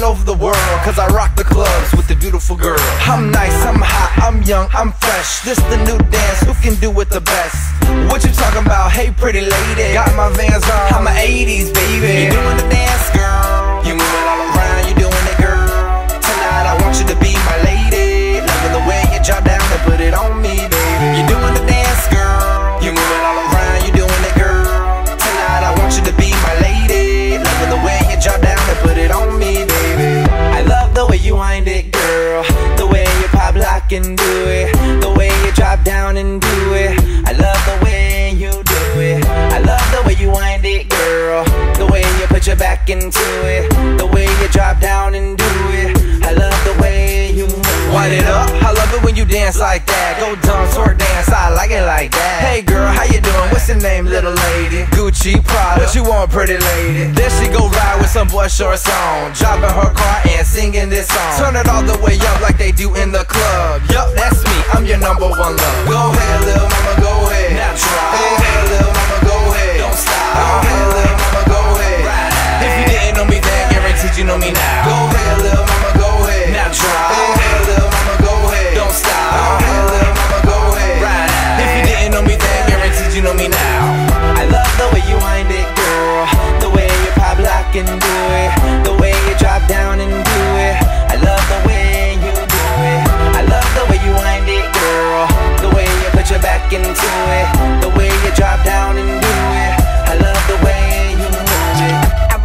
all over the world, cause I rock the clubs with the beautiful girl. I'm nice, I'm hot, I'm young, I'm fresh. This the new dance, who can do it the best? What you talking about, hey pretty lady? Got my Vans on, I'm a 80s baby. You doing the dance, girl, you moving all around, you doing it, girl. Tonight I want you to be my lady. Loving the way you drop down and put it on me, baby. You doing the dance, girl, you moving all around, you doing it, girl. Tonight I want you to be my lady. Loving the way you drop down and put it on me, baby. I love the way you wind it, girl. The way you pop, lock and do it. The way you drop down and do it. I love the way you do it. I love the way you wind it, girl. The way you put your back into it. The way you drop down and do it. I love the way you wind it up. I love it when you dance like that. Go dumb, twerk dance, I like it like that. Hey girl, how you doing? What's your name, little lady? Gucci, Prada, what you want, pretty lady? Then she go ride with some boy shorts on, driving her car and singing this song. Turn it all the way up like they do in the club. Yup, that's me, I'm your #1 love. Go ahead, little mama, go ahead. Now try. Go ahead, little mama, go ahead. Don't stop. Go ahead, little mama, go ahead. Right. If you didn't know me then, guaranteed you know me now. Go ahead, little mama, go ahead. Now try. Go ahead, little mama, go ahead. Don't stop. Go ahead, little mama, go ahead. Right. If you didn't know me then, guaranteed you know me now. I love the way you wind it, girl. The way you pop, lock and do it. The way you drop down and do it. I love the way you do it. I love the way you wind it, girl. The way you put your back into it. The way you drop down and do it. I love the way you move it.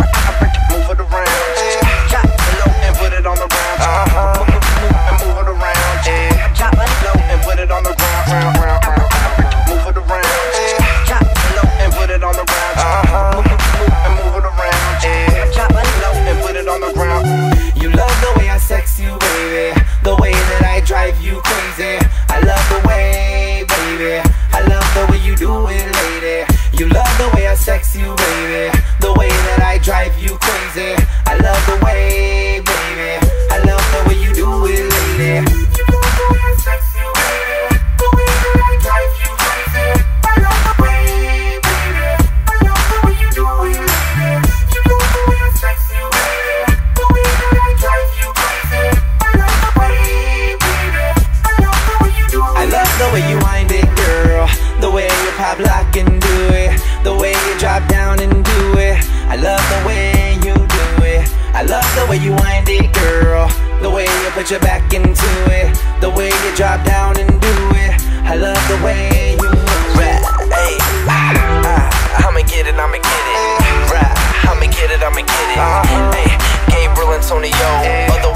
Move it around, yeah. Drop it low and put it on the ground. And move it around, yeah. Drop it low and put it on the ground. Move it around, yeah. Drop it low and put it on the ground. And move it around, yeah. Drop it low and put it on the ground. You love the way I sex you, baby. The way that I drive you crazy. I love the way, baby. I love the way you do it, lady. You love the way I sex you, baby. The way that I drive you crazy. I love the way, baby. I love the way you do it, lady. You love the way I sex you, baby. The way that I drive you crazy. I love the way, baby. I love the way you do it, lady. You love the way I sex you, baby. The way that I drive you crazy. I love the way, baby. I love the way you do it. I love the way you wind it, girl. The way you pop, lock and do it. The way you drop down and do it. I love the way you do it. I love the way you wind it, girl. The way you put your back into it. The way you drop down and do it. I love the way you move it. Hey, I'ma get it, I'ma get it. Right, I'ma get it, I'ma get it. Hey, Gabriel Antonio.